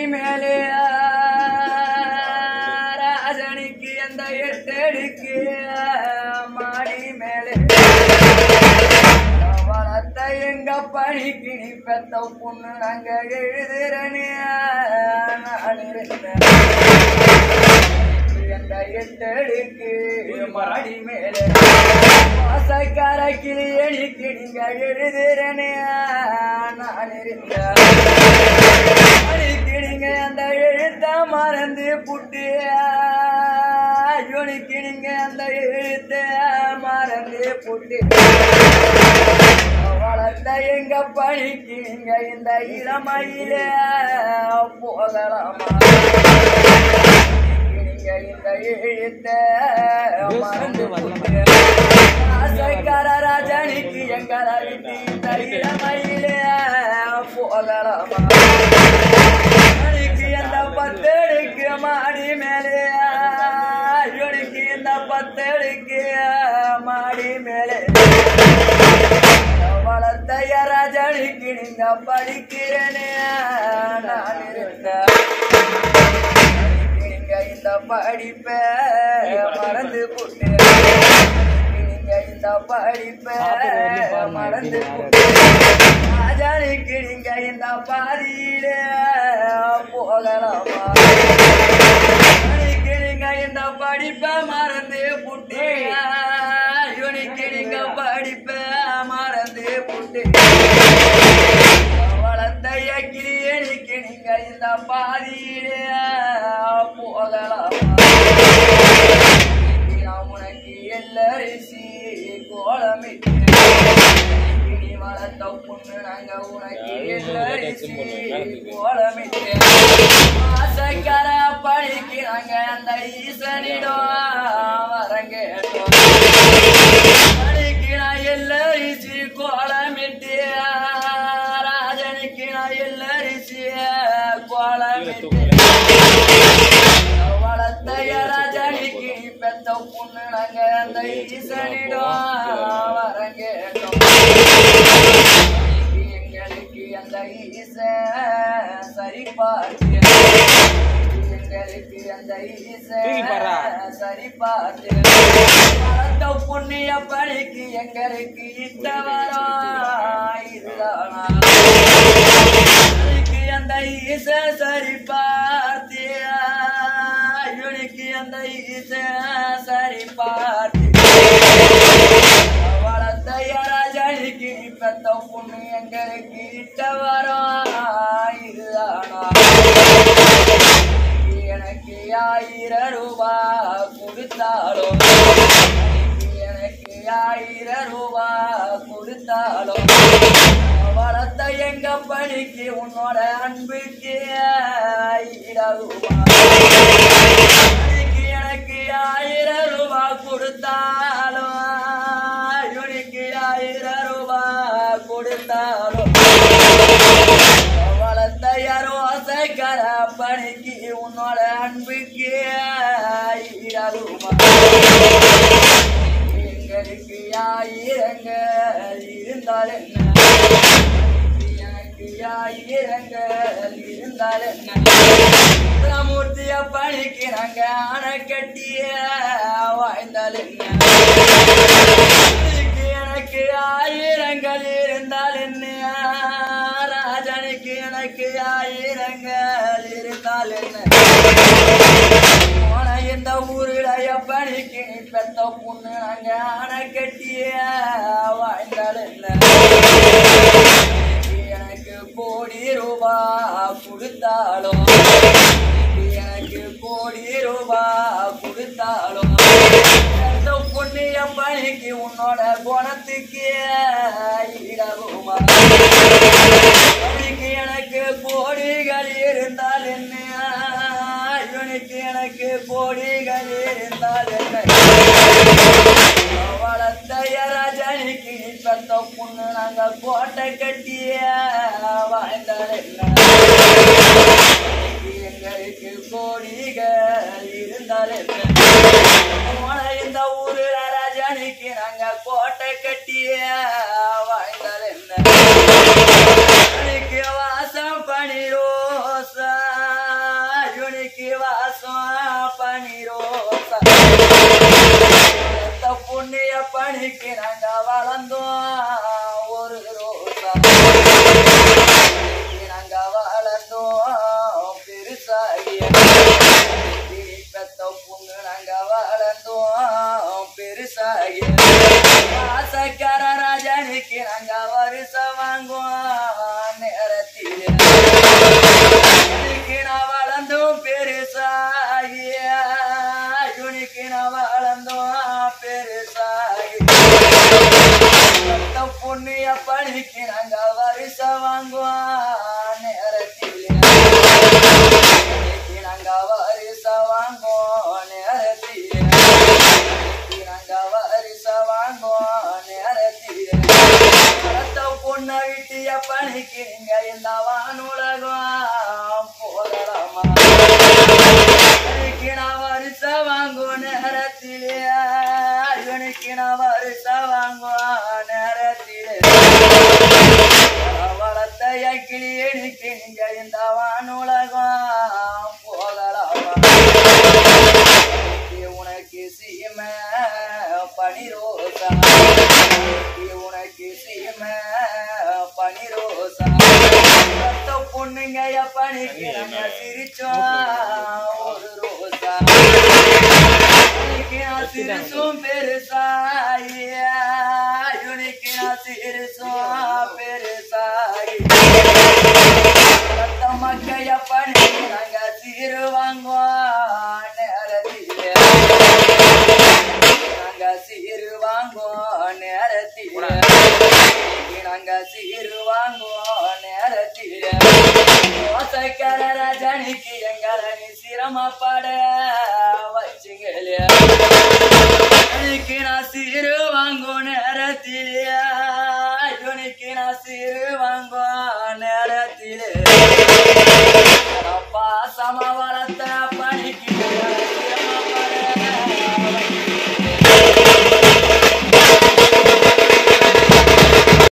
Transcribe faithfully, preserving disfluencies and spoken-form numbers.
மேலே ராஜனுக்கு அந்த எட்டடிக்கு மாடி மேலே வளர்த்த எங்க பணிக்கு நீ பெத்த பொண்ணு நாங்க எழுதுறனே அந்த எட்டடிக்கு மாடி மேலே வாசக்கார கிளி எணிக்கு நீங்க எழுதுறனே நான் இருந்த நீங்க அந்த எழுத்த மறந்து புட்டு யோனிக்கு நீங்க அந்த எழுத்த மறந்து புட்டு வளர்த்த எங்க பணிக்கு நீங்க இந்த இளமையில போகலாமா நீங்க இந்த எழுத்த மறந்து புட்டு ஆசைக்கார ராஜனிக்கு எங்களை விட்டு இந்த இளமையில போகலாமா அந்த பத்தடிக்கு மாடி மேலே யோனிக்கு இந்த பத்தடிக்கு மாடி மேலே வளர்த்த ராஜனிக்கு நீங்க படிக்கிறேனே நான் இருந்த நீங்க இந்த படிப்ப மறந்து போட்டு நீங்க இந்த படிப்ப மறந்து போட்டு ராஜனிக்கு நீங்க இந்த பாதியில போகலாமா நீங்க இந்த படிப்ப மறந்து புட்டு யோனிக்கு நீங்க படிப்ப மறந்து புட்டு வளர்த்தைய கிளியனிக்கு நீங்க இந்த பாதியில போகலாமா உனக்கு எல்லரிசி கோலமிட்டு வளர்த்த பொண்ணு நாங்க உனக்கு எல்லரிசி கோலமிட்டு ஆசைக்கார பழிக்கு நாங்க அந்த ஈசனிடம் வரங்கேட்டோம் பழிக்கு நான் எல்லரிசி கோலமிட்டு ராஜனுக்கு நான் எல்லரிசி கோலமிட்டு வளர்த்தைய ராஜனுக்கு பெத்த பொண்ணு நாங்க அந்த ஈசனிடம் வரங்கேட்டோம் எங்களுக்கு அந்த ஈச சரி பார்த்து எங்களுக்கு அந்த ஈச சரி பார்த்து வளர்த்த புண்ணிய பணிக்கு எங்களுக்கு இட்ட வரம் இதுதானா அந்த ஈச சரி பார்த்து யோனிக்கு அந்த ஈச சரி பார்த்து வளர்த்த ராஜனிக்கு பெத்த பொண்ணு எங்களுக்கு இட்ட வரம் இதுதானா எனக்கு ஆயிரம் ரூபா கொடுத்தாலும் எனக்கு ஆயிரம் ரூபா கொடுத்தாலும் வளர்த்த எங்க பணிக்கு உன்னோட அன்புக்கு ரூபா எனக்கு ஆயிரம் ரூபா கொடுத்தாலும் யோனிக்கு ஆயிரம் ரூபா கொடுத்தாலும் வளர்த்த யாரோ ஆசைக்கார பணிக்கு உன்னோட அன்புக்கு ரூபா எங்களுக்கு ஆயிரங்கள் இருந்தால் என்ன எனக்கு ஆயிரங்கள் இருந்தால் என்ன மூர்த்திய பணிக்கு நாங்க அணை கட்டிய வாழ்ந்தால் என்ன எனக்கு ஆயிரங்கள் இருந்தால் என்ன ராஜனுக்கு எனக்கு ஆயிரங்கள் இருந்தால் என்ன இந்த ஊருடைய பணிக்கு நீ பெத்த பொண்ணு நாங்க அணை கட்டிய வாழ்ந்தால் என்ன எனக்கு கோடி ரூபா கொடுத்தாலும் எனக்கு கோடி ரூபா கொடுத்தாலும் பெத்த பொண்ணிய பணிக்கு உன்னோட குணத்துக்கு இடகுமா எனக்கு கோடிகள் இருந்தால் என்ன யோனிக்கு எனக்கு கோடிகள் இருந்தால் என்ன வளர்த்த ராஜனிக்கு நீ பெத்த பொண்ணு நாங்க கோட்டை கட்டிய வாழ்ந்தால் என்ன எங்களுக்கு கோடிகள் இருந்தால் என்ன இந்த ஊரு ராஜனிக்கு நாங்க கோட்டை கட்டிய வாழ்ந்தால் என்ன வாசம் பணி ரோசா பணிக்கு நாங்க வளர்ந்தோம் ஒரு ரோசா நாங்க வளர்ந்தோம் பெருசாகி பெத்த பொண்ணு நாங்க வளர்ந்தோம் பெருசாகி ஆசைக்கார ராஜனுக்கு நாங்க வருஷம் வாங்குவோம் நேரத்தில் நான் வளர்ந்தோம் பெருசாகி துணிக்கு நான் வளர்ந்தோம் பெருசாகி பொண்ணிய பணிக்கு நாங்க வருஷம் வாங்குவோம் நேரத்தில் நாங்க வருஷம் வாங்குவோம் நேரத்தில் நாங்க வருஷம் வாங்குவோம் நேரத்தில் பொண்ணை விட்டிய பணிக்கு நீங்க இந்த வானுலகம் போகலாமா நான் வருஷம் வாங்குவோம் நேரத்திலே இவனுக்கு நான் வருஷம் வாங்குவோம் நேரத்திலே வளர்த்தைய கிளியனுக்கு நீங்க இந்த வானுலகம் போகலாமா உனக்கு சீம பனிரோசா உனக்கு சீம பனிரோசா பொண்ணுங்க பணிக்கு நாங்க சிரிச்சோம் ஒரு ரோசா நான் சிரிச்சும் பெருசாயி இவனுக்கு நான் சிரிச்சும் பெருசாயி மக்கைய பணிக்கு நாங்க சீரு வாங்குவோம் நேரத்திலே நாங்க சீரு வாங்குவோம் நேரத்திலே நாங்க சீரு வாங்குவோம் நேரத்திலே ஓசைக்கார ராஜனுக்கு எங்களை நீ சிரமப்பட வச்சுங்களே நான் சீரு வாங்குவோம் நேரத்திலே இவனுக்கு நான் சீரு வாங்குவோம் நேரத்திலே பாசமா வளர்த்த